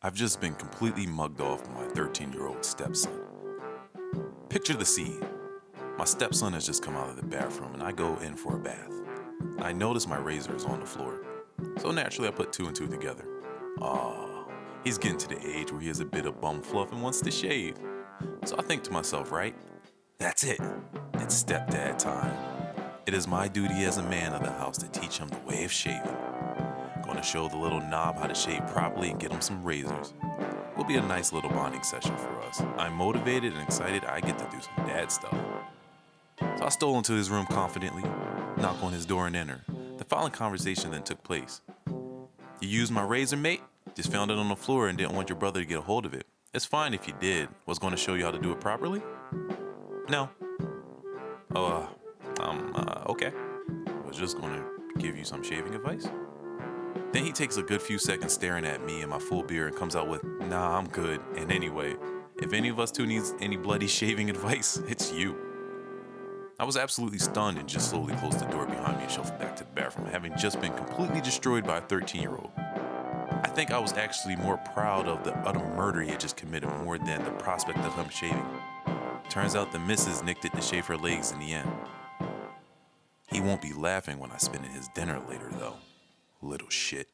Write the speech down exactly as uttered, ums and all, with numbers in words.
I've just been completely mugged off by my thirteen-year-old stepson. Picture the scene. My stepson has just come out of the bathroom and I go in for a bath. I notice my razor is on the floor. So naturally I put two and two together. Oh, he's getting to the age where he has a bit of bum fluff and wants to shave. So I think to myself, right? That's it. It's stepdad time. It is my duty as a man of the house to teach him the way of shaving. Going to show the little knob how to shave properly and get him some razors. Will be a nice little bonding session for us. I'm motivated and excited I get to do some dad stuff. So I stole into his room confidently, knock on his door and enter. The following conversation then took place. You used my razor, mate? Just found it on the floor and didn't want your brother to get a hold of it. It's fine if you did. Was going to show you how to do it properly? No. Oh, uh, um, uh, okay. Was just going to give you some shaving advice. Then he takes a good few seconds staring at me and my full beard and comes out with, nah, I'm good. And anyway, if any of us two needs any bloody shaving advice, it's you. I was absolutely stunned and just slowly closed the door behind me and shuffled back to the bathroom, having just been completely destroyed by a thirteen-year-old. I think I was actually more proud of the utter murder he had just committed more than the prospect of him shaving. Turns out the missus nicked it to shave her legs in the end. He won't be laughing when I spit in his dinner later, though. Little shit.